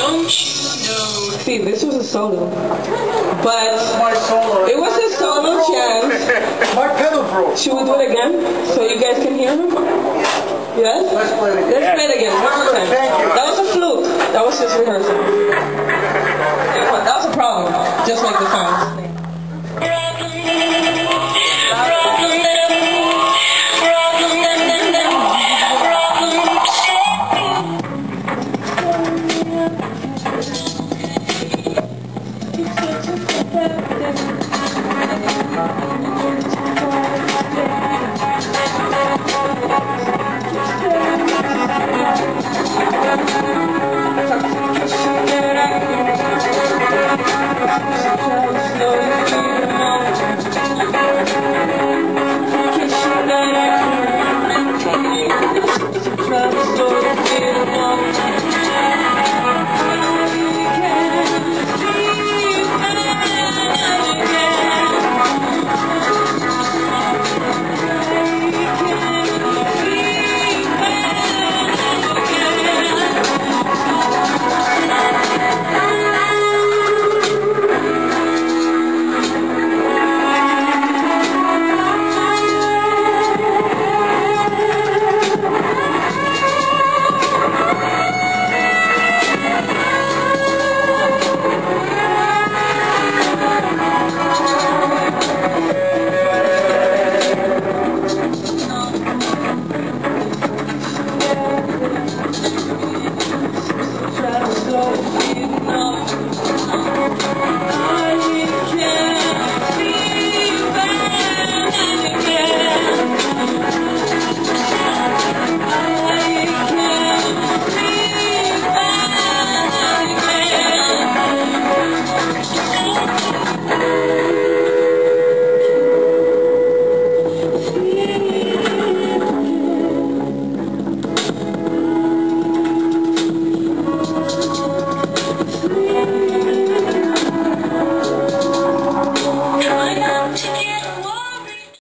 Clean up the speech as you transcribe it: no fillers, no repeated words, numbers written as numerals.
See, this was a solo, but it was a solo chance. My pedal broke. Should we do it again so you guys can hear him? Yes? Let's play it again. Let's play it again. One more time. Thank you. That was a fluke. That was just rehearsal. That was a problem. Just like the sounds.